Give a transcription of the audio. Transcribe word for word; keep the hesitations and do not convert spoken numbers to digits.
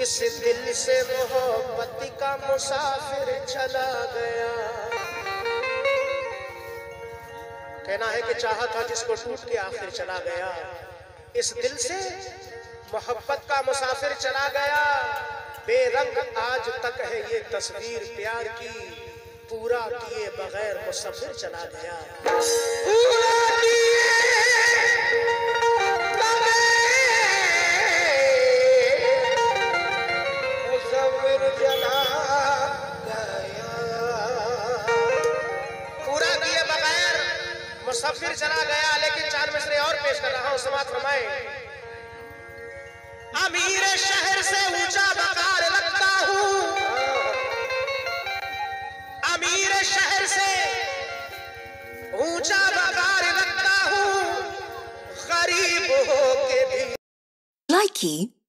इस दिल से मोहब्बत का मुसाफिर चला गया। कहना है कि चाहा था जिसको टूट के आखिर चला गया। इस दिल से मोहब्बत का मुसाफिर चला गया। बेरंग आज तक है ये तस्वीर प्यार की, पूरा किए बगैर मुसाफिर चला गया। पूरा किए मुसाफिर चला गया। पूरा किए बगैर मुसाफिर चला गया। लेकिन चार मिसरे और पेश कर रहा हूं, समाप्त फरमाए। अमीर शहर से ऊंचा बकार लगता हूं, अमीर शहर से ऊंचा बकार लगता हूं, गरीब हो के भी। Likey